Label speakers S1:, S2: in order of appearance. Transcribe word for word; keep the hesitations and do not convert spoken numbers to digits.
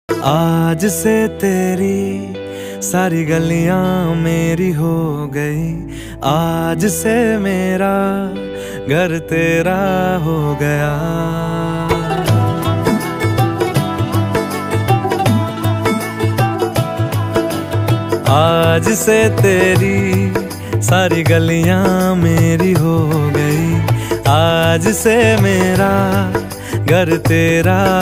S1: आज से तेरी सारी गलियां मेरी हो गई, आज से मेरा घर तेरा हो गया। आज से तेरी सारी गलियां मेरी हो गई, आज से मेरा घर तेरा